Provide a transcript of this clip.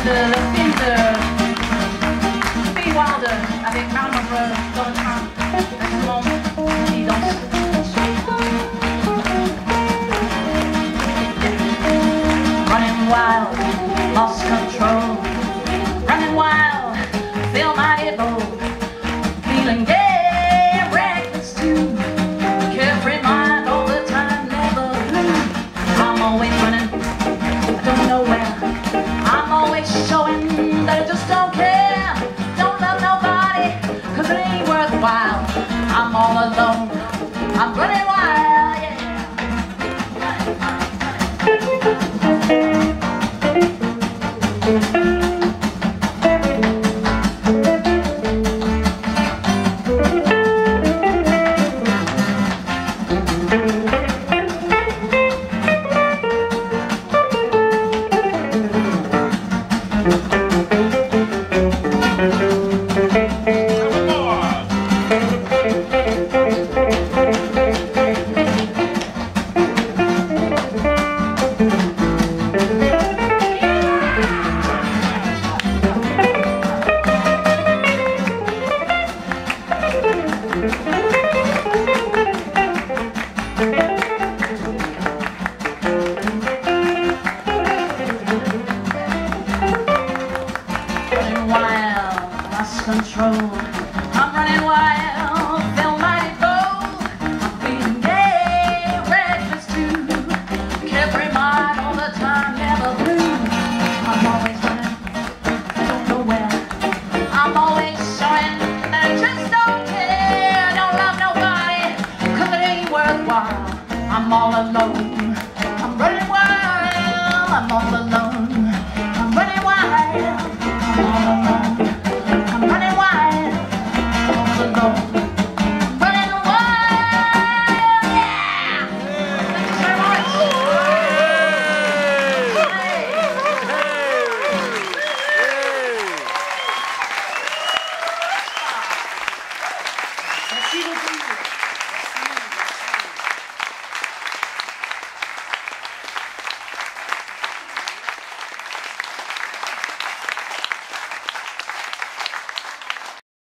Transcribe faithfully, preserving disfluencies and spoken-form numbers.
le film de Billy Wilder avec Marilyn Monroe dans le train. Exactement, il danse. Running wild, lost control. Running wild, feel mighty bold. Feeling gay and reckless too. Carefree mind all the time, never blue. I'm always running, I don't know where. I'm always showing that I just don't care. Don't love nobody, cause it ain't worthwhile. I'm all alone, I'm running wild, yeah. Running wild, lost control. I'm running wild.